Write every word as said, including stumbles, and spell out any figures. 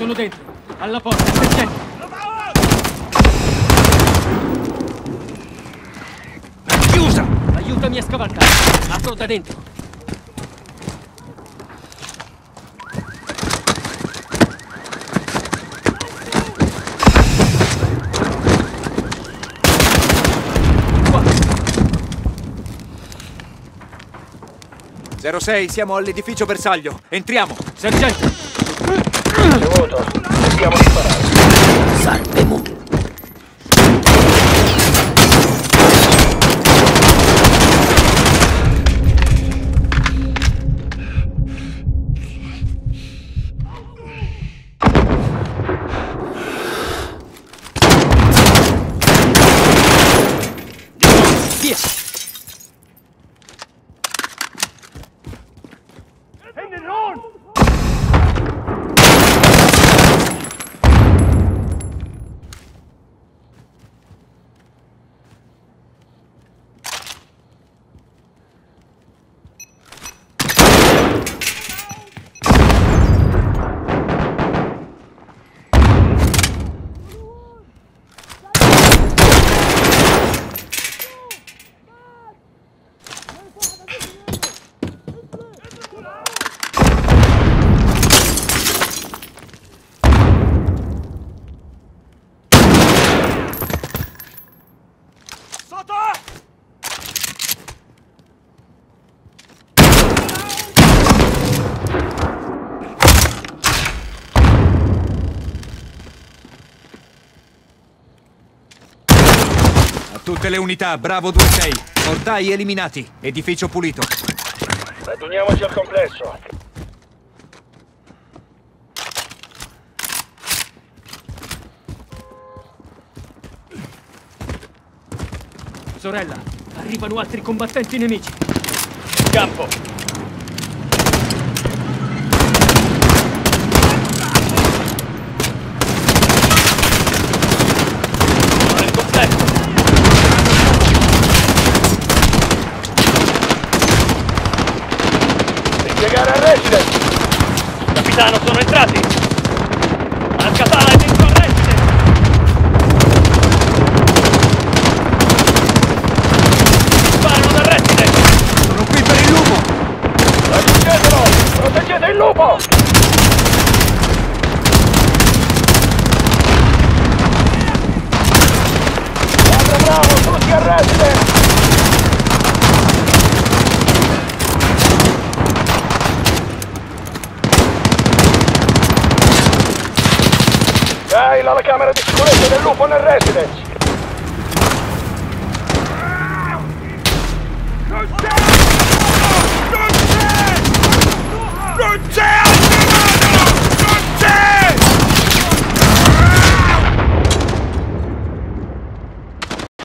Sono dentro. Alla porta, sergente. È chiusa! Aiutami a scavalcare. Apro da dentro. zero sei, siamo all'edificio bersaglio. Entriamo. Sergente. Ricevuto. Cerchiamo di sparare. Salve mu. Via. Tutte le unità, Bravo due sei. Mortai eliminati. Edificio pulito. Raduniamoci al complesso. Sorella, arrivano altri combattenti nemici. Campo. Piegare al resident! Capitano, sono entrati! Al-Qatala è dentro al resident! Sparano dal resident! Sono qui per il lupo! Raggiungetelo! Proteggete il lupo! Guarda bravo, tutti al resident! Dai, la camera di sicurezza del lupo nel residence!